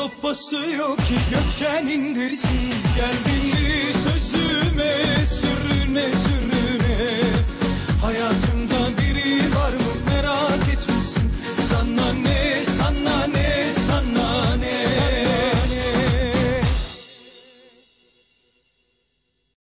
sopası yok ki gökten indirsin. Geldin mi söz